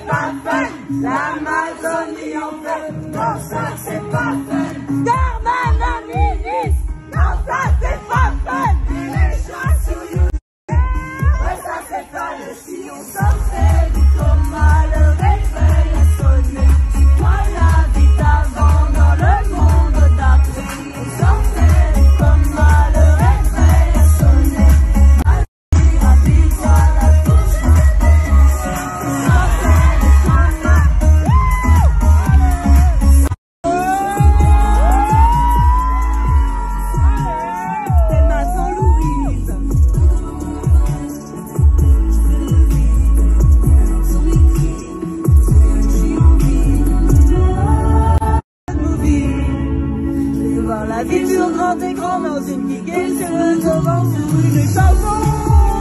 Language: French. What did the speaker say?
c'est pas fun. L'Amazonie en fait, non ça c'est pas fun. Darmanin ministre, non ça c'est pas fun. Les chats sur YouTube, ouais ça c'est fun. Si on sortait du coma, le réveil a sonné. C'est quoi la vie d'avant dans le monde d'après? On sortait du coma, le réveil a sonné. Rapide-toi la touche. On sortait du coma. C'est ma Saint-Louise. La vie sur grand écran dans une guiguette sur le devant sur une chanson.